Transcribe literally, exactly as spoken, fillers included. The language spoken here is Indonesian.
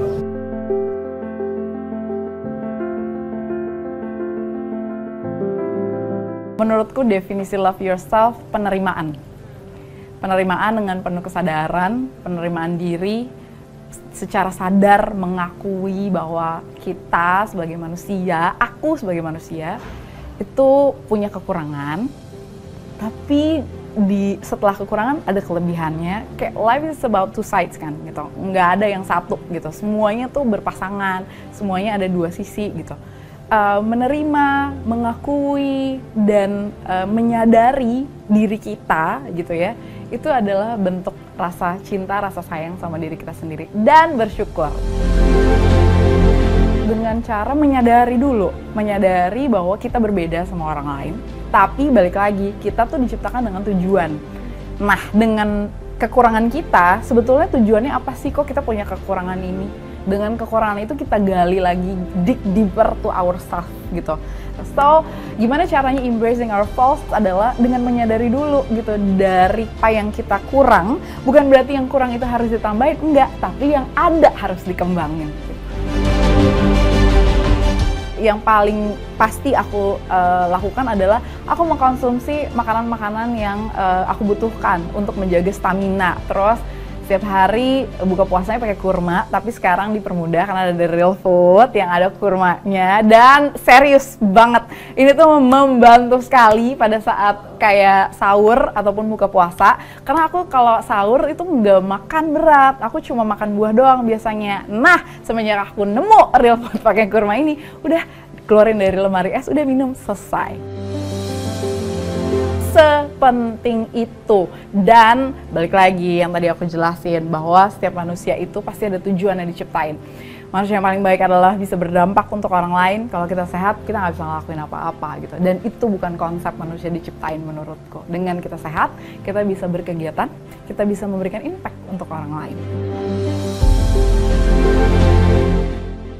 Menurutku definisi love yourself penerimaan. Penerimaan dengan penuh kesadaran, penerimaan diri, secara sadar mengakui bahwa kita sebagai manusia, aku sebagai manusia, itu punya kekurangan, tapi di setelah kekurangan ada kelebihannya. Kayak life is about two sides kan, gitu. Nggak ada yang satu gitu. Semuanya tuh berpasangan, semuanya ada dua sisi gitu. Uh, menerima, mengakui, dan uh, menyadari diri kita gitu ya, itu adalah bentuk rasa cinta, rasa sayang sama diri kita sendiri, dan bersyukur. Dengan cara menyadari dulu, menyadari bahwa kita berbeda sama orang lain, tapi balik lagi, kita tuh diciptakan dengan tujuan. Nah, dengan kekurangan kita, sebetulnya tujuannya apa sih kok kita punya kekurangan ini? Dengan kekurangan itu kita gali lagi, dig deeper to ourselves gitu. So, gimana caranya embracing our faults adalah dengan menyadari dulu gitu, dari apa yang kita kurang, bukan berarti yang kurang itu harus ditambahin, enggak, tapi yang ada harus dikembangin. Yang paling pasti aku uh, lakukan adalah aku mengkonsumsi makanan-makanan yang uh, aku butuhkan untuk menjaga stamina. Terus setiap hari buka puasanya pakai kurma, tapi sekarang dipermudah karena ada The Real Food yang ada kurmanya, dan serius banget. Ini tuh membantu sekali pada saat kayak sahur ataupun buka puasa, karena aku kalau sahur itu nggak makan berat, aku cuma makan buah doang biasanya. Nah, semenjak aku nemu Real Food pakai kurma ini, udah keluarin dari lemari es, udah minum, selesai. Sepenting itu. Dan balik lagi yang tadi aku jelasin, bahwa setiap manusia itu pasti ada tujuan yang diciptain. Manusia yang paling baik adalah bisa berdampak untuk orang lain. Kalau kita sehat, kita nggak bisa ngelakuin apa-apa gitu. Dan itu bukan konsep manusia diciptain menurutku. Dengan kita sehat, kita bisa berkegiatan, kita bisa memberikan impact untuk orang lain.